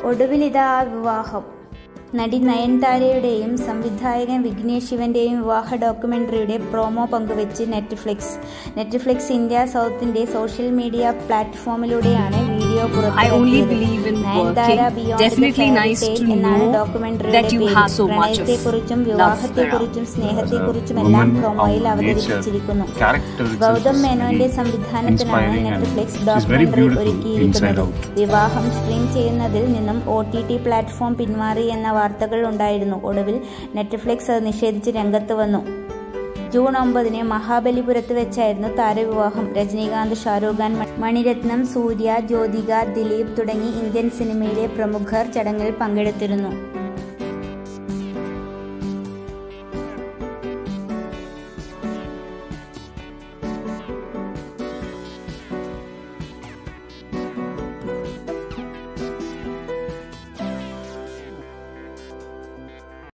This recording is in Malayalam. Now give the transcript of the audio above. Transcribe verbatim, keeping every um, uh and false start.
ഒടുവിലിതാ ആ വിവാഹം. നടി നയൻതാരയുടെയും സംവിധായകൻ വിഘ്നേഷ് ശിവന്റെയും വിവാഹ ഡോക്യുമെന്ററിയുടെ പ്രോമോ പങ്കുവെച്ച് നെറ്റ്ഫ്ലിക്സ്. നെറ്റ്ഫ്ലിക്സ് ഇന്ത്യ സൗത്തിന്റെ സോഷ്യൽ മീഡിയ പ്ലാറ്റ്ഫോമിലൂടെയാണ് വീഡിയോ പുറത്തിറക്കിയത്. Nayanthara beyond the fairy tale എന്നാണ് ഡോക്യുമെന്ററിയുടെ പേര്. പ്രണയത്തെക്കുറിച്ചും വിവാഹത്തെക്കുറിച്ചും സ്നേഹത്തെക്കുറിച്ചുമെല്ലാം പ്രോമോയിൽ അവതരിപ്പിച്ചിരിക്കുന്നു. ഗൗതം മേനോന്റെ സംവിധാനത്തിലാണ് നെറ്റ്ഫ്ലിക്സ് ഡോക്യുമെന്ററി ഒരുക്കിയിരിക്കുന്നത്. വിവാഹം സ്ട്രീം ചെയ്യുന്നതിൽ നിന്നും ഒ ടി ടി പ്ലാറ്റ്ഫോം പിന്മാറി എന്ന വാർത്തകൾ ഉണ്ടായിരുന്നു. ഒടുവിൽ നെറ്റ്ഫ്ലിക്സ് അത് നിഷേധിച്ച് രംഗത്ത് വന്നു. ജൂൺ ഒമ്പതിന് മഹാബലിപുരത്ത് വെച്ചായിരുന്നു താരവിവാഹം. രജനീകാന്ത്, ഷാരൂഖ് ഖാൻ, മണിരത്നം, സൂര്യ, ജ്യോതിക, ദിലീപ് തുടങ്ങി ഇന്ത്യൻ സിനിമയിലെ പ്രമുഖർ ചടങ്ങിൽ പങ്കെടുത്തിരുന്നു.